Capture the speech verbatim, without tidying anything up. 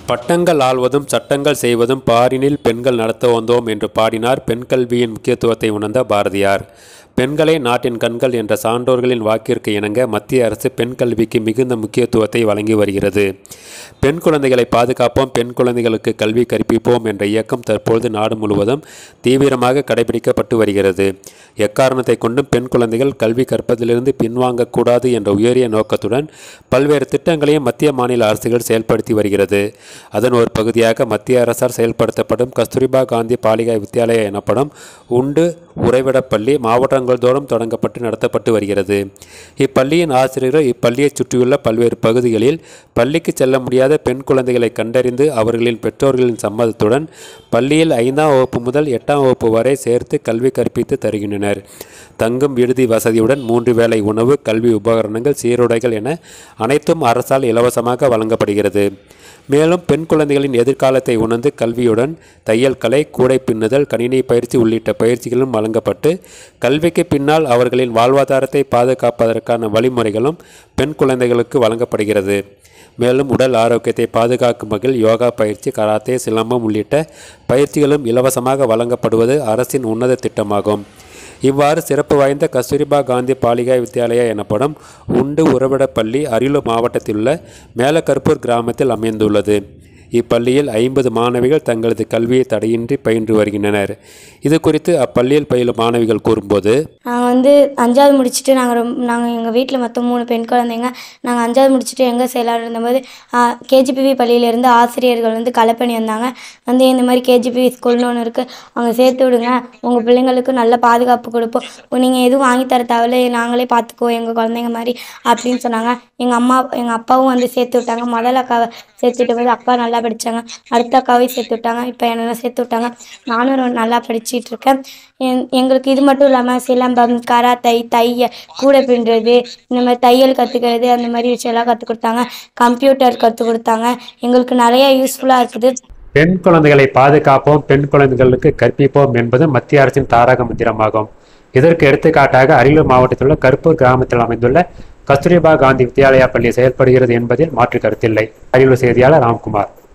பட்டங்கள் ஆள்வதும் சட்டங்கள் செய்வதும் பாரினில் பெண்கள் நடத்த வந்தோம் என்று பாடினார் பெண் கல்வியின் முக்கியத்துவத்தை உணர்ந்த பாரதியார். பெண்களே நாட்டின் கண்கள் என்ற சான்றோர்களின் வாக்கிற்கு இணங்க மத்திய அரசு பெண் கல்விக்கு மிகுந்த முக்கியத்துவத்தை வழங்கி வருகிறது. பெண் குழந்தைகளை பாதுகாப்போம், பெண் குழந்தைகளுக்கு கல்வி கற்பிப்போம் என்ற இயக்கம் தற்பொழுது நாடு முழுவதும் தீவிரமாக கடைபிடிக்கப்பட்டு வருகிறது. எக்காரணத்தை கொண்டும் பெண் குழந்தைகள் கல்வி கற்பதிலிருந்து பின்வாங்கக்கூடாது என்ற உயரிய நோக்கத்துடன் பல்வேறு திட்டங்களையும் மத்திய மாநில அரசுகள் செயல்படுத்தி வருகிறது. அதன் ஒரு பகுதியாக மத்திய அரசால் செயல்படுத்தப்படும் கஸ்தூரிபா காந்தி பாலிகா வித்யாலயா எனப்படும் உண்டு உறைவிடப்பள்ளி மாவட்டங்கள் தோறும் தொடங்கப்பட்டு நடத்தப்பட்டு வருகிறது. இப்பள்ளியின் ஆசிரியர்கள் இப்பள்ளியை சுற்றியுள்ள பல்வேறு பகுதிகளில் பள்ளிக்கு செல்ல முடியாத பெண் குழந்தைகளை கண்டறிந்து அவர்களின் பெற்றோர்களின் சம்மதத்துடன் பள்ளியில் ஐந்தாம் வகுப்பு முதல் எட்டாம் வகுப்பு வரை சேர்த்து கல்வி கற்பித்து தருகின்றனர். தங்கும் விடுதி வசதியுடன் மூன்று வேளை உணவு, கல்வி உபகரணங்கள், சீருடைகள் என அனைத்தும் அரசால் இலவசமாக வழங்கப்படுகிறது. மேலும் பெண் குழந்தைகளின் எதிர்காலத்தை உணர்ந்து கல்வியுடன் தையல் கலை, கூடை பின்னுதல், கணினி பயிற்சி உள்ளிட்ட பயிற்சிகளும் வழங்கப்பட்டு கல்விக்கு பின்னால் அவர்களின் வாழ்வாதாரத்தை பாதுகாப்பதற்கான வழிமுறைகளும் பெண் குழந்தைகளுக்கு வழங்கப்படுகிறது. மேலும் உடல் ஆரோக்கியத்தை பாதுகாக்கும் வகையில் யோகா பயிற்சி, கராத்தே, சிலம்பம் உள்ளிட்ட பயிற்சிகளும் இலவசமாக வழங்கப்படுவது அரசின் உன்னத திட்டமாகும். இவ்வாறு சிறப்பு வாய்ந்த கஸ்தூரிபா காந்தி பாலிகா வித்யாலயா எனப்படும் உண்டு உறைவிடப்பள்ளி அரியலூர் மாவட்டத்தில் உள்ள மேலக்கருப்பூர் கிராமத்தில் அமைந்துள்ளது. இப்பள்ளியில் ஐம்பது மாணவிகள் தங்களது கல்வியை தடையின்றி பயின்று வருகின்றனர். இது குறித்து அப்பள்ளியில் பயிலும் மாணவிகள் கூறும்போது, நாங்கள் வந்து அஞ்சாவது முடிச்சுட்டு நாங்கள் ரொம்ப நாங்கள் எங்கள் வீட்டில் மொத்தம் மூணு பெண் குழந்தைங்க. நாங்கள் அஞ்சாவது முடிச்சுட்டு எங்கே செய்யலான்னு இருந்தபோது கேஜிபிவி பள்ளியிலேருந்து ஆசிரியர்கள் வந்து கலப்பணி வந்தாங்க. வந்து இந்த மாதிரி கேஜிபிவி ஸ்கூல்னு ஒன்று இருக்குது, அவங்க சேர்த்து விடுங்க, உங்கள் பிள்ளைங்களுக்கு நல்ல பாதுகாப்பு கொடுப்போம், நீங்கள் எதுவும் வாங்கி தர தேவையில்லை, நாங்களே பார்த்துக்குவோம் எங்கள் குழந்தைங்க மாதிரி அப்படின்னு சொன்னாங்க. எங்கள் அம்மா எங்கள் அப்பாவும் வந்து சேர்த்து விட்டாங்க. முதல் அக்காவை சேர்த்துட்டு போது அக்கா நல்லா படித்தாங்க, அடுத்த அக்காவையும் சேர்த்து விட்டாங்க, இப்போ என்னென்ன சேர்த்து விட்டாங்க. நானும் நல்லா படிச்சுட்டு இருக்கேன். எங்களுக்கு இது மட்டும் இல்லாமல் சிலம்பம், கராத்தை, தைய கூடை பின்னுறது, இந்த மாதிரி தையல் கற்றுக்கிறது, அந்த மாதிரி விஷயம்லாம் கற்றுக் கொடுத்தாங்க. கம்ப்யூட்டர் கற்றுக் கொடுத்தாங்க. எங்களுக்கு நிறைய யூஸ்ஃபுல்லாக இருக்குது. பெண் குழந்தைகளை பாதுகாப்போம், பெண் குழந்தைகளுக்கு கற்பிப்போம் என்பது மத்திய அரசின் தாரக மந்திரமாகும். இதற்கு எடுத்துக்காட்டாக அரியலூர் மாவட்டத்தில் உள்ள கருப்பூர் கிராமத்தில் அமைந்துள்ள கஸ்தூரிபா காந்தி வித்யாலயா பள்ளி செயல்படுகிறது என்பதில் மாற்று கருத்தில்லை. அரியலூர் செய்தியாளர் ராம்குமார்.